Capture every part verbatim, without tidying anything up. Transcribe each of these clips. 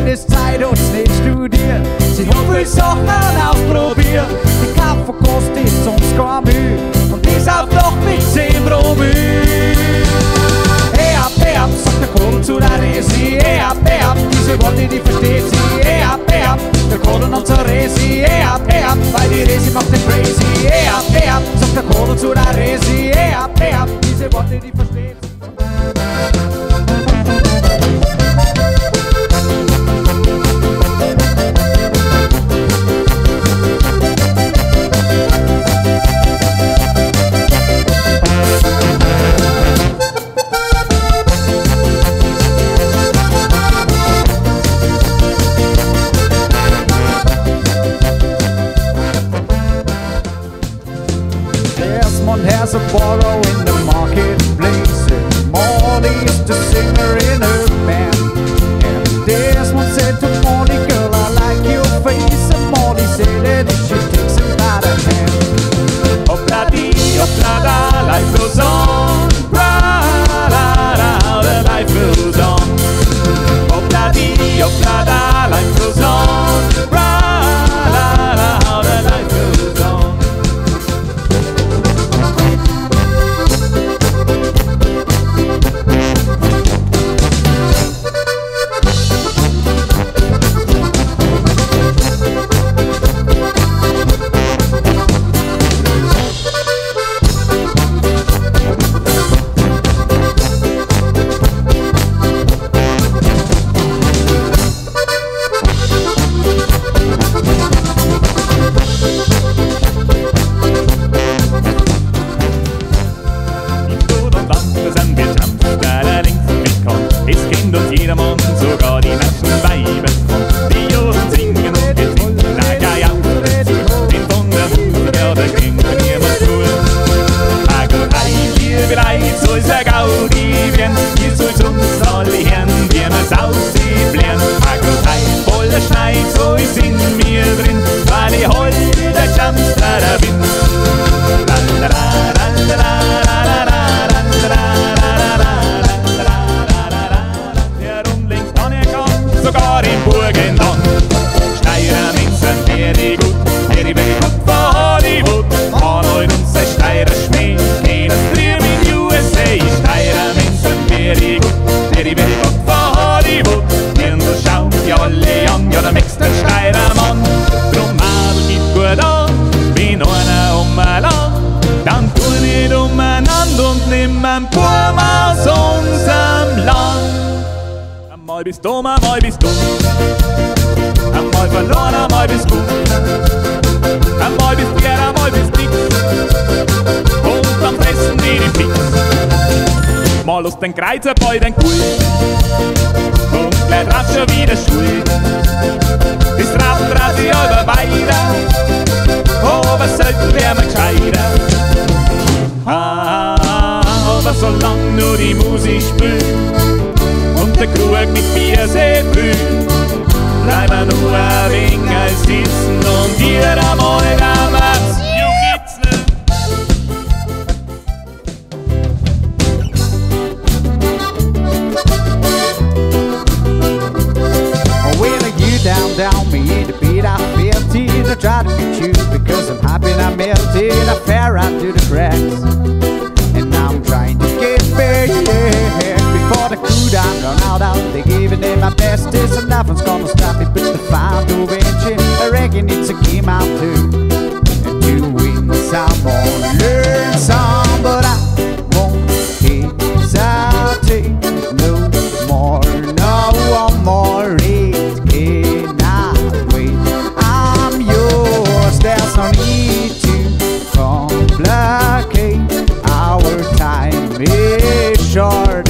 wenn es Zeit uns nicht studiert. Sie haben viele Sachen ausprobiert. Die Kaffee kostet sonst gar Mühe und das auf doch mit zehn Promille. Hey ab, hey ab, sagt der Kohl zu der Resi. Hey ab, hey ab, diese Worte, die versteht sie. Hey ab, hey ab, der Kohl und unser Resi. Hey ab, hey ab, weil die Resi macht den crazy. Hey ab, hey ab, sagt der Kohl zu der Resi. Hey ab, hey ab, diese Worte, die versteht sie. Has a borrow in the marketplace, and Molly's the singer in her band. And Desmond said to Molly, girl, I like your face. And Molly said that she takes him by the hand. Hopla-dee, hopla-da, life goes on. Ra-la-la, the life goes on. Hopla-dee, hopla-da, life goes on. Ra-la-la, the life goes on. Einmal bist dumm, einmal bist du. Einmal verloren, einmal bist du. Einmal bist du, einmal bist nix. Und dann fressen die die Fix. Mal aus den Kreuzer bei den Kuhl. Und gleich drauf schon wieder schuld. Bis drauf drauf sie aber weiter. Oh, was sollten wir mal gescheiter? Ah, aber solange nur die Musik spielt und der Krug mit Bier sehr blüht, bleiben wir nur ein wenig sitzen und jeder einmal damals juchitzeln. Well, you down, down me in the beat, I felt it. I tried to be cute because I'm happy and I melted. I fell right through the cracks, and now I'm trying to get back, yeah. Before the cool down run out, out they giving it my bestest, and nothing's gonna stop me but the fire to engine. I reckon it's a game out too, and to win some or learn some, but I won't hesitate no more, no one more. It cannot wait. I'm yours. There's no need to complicate. Our time is short.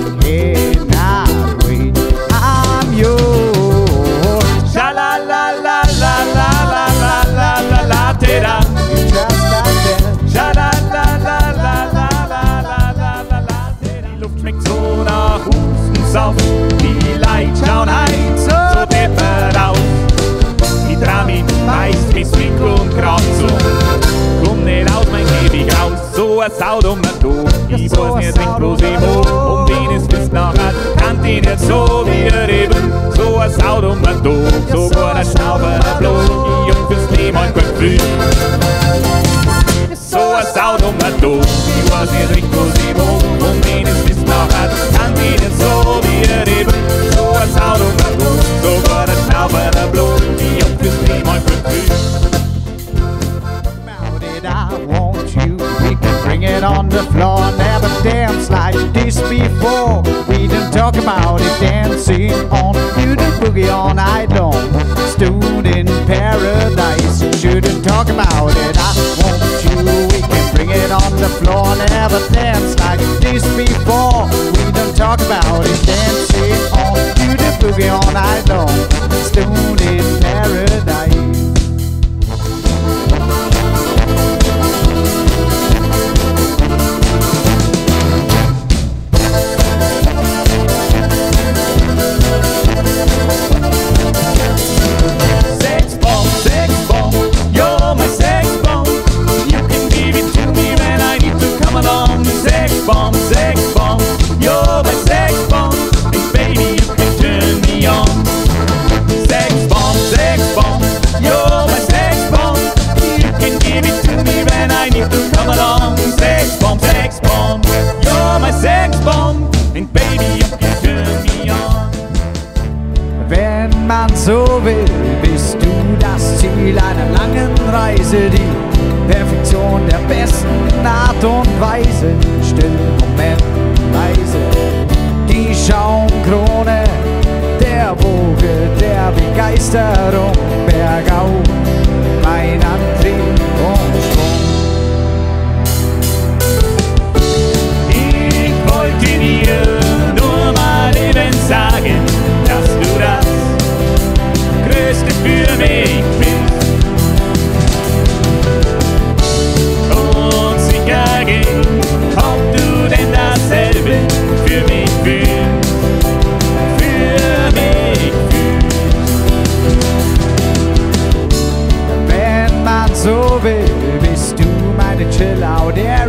Die Leute schauen heim so deppert aus. Ich trau mich meist bis Winkel und grad so. Komm nicht aus, mein ewig raus, so ein saudummer Du. Ich weiß nicht, trink bloß im Hof, um wen es bis nachher. Kannt ihn jetzt so wie er eben, so ein ein Auto mit Dog, so gut ein Schnauber Blut, die Jung fürs Leben ein Gefühl. So ein Auto mit Dog, die weiß nicht richtig, wo sie wohnt, und wen es ist noch hat, kann sie nicht so wie er eben. So ein Auto mit Dog, so gut ein Schnauber Blut, die Jung fürs Leben ein Gefühl. I want you, we can bring it on the floor. Never danced like this before. We don't talk about it, dancing on. You do boogie all night long. Stood in paradise. Shouldn't talk about it. I want you, we can bring it on the floor. Never danced like this before. We don't talk about it, dancing on. You do boogie all night long. Stood in paradise. Bomb, sex bomb, you're my sex bomb, and baby you can turn me on. Sex bomb, sex bomb, you're my sex bomb, you can give it to me when I need to come along. Sex bomb, sex bomb, you're my sex bomb, and baby you can turn me on. Wenn man so will, bist du das Ziel einer langen Reise, die Perfektion der besten Art und Weise, still Moment, leise, die Schaumkrone der Woge der Begeisterung, bergauf, mein Antrieb und Schwung. Ich wollte dir nur mal eben sagen, dass du das Größte für mich bist. Ob du denn dasselbe für mich fühlst, für mich fühlst. Wenn man so will, bist du meine Chill-Out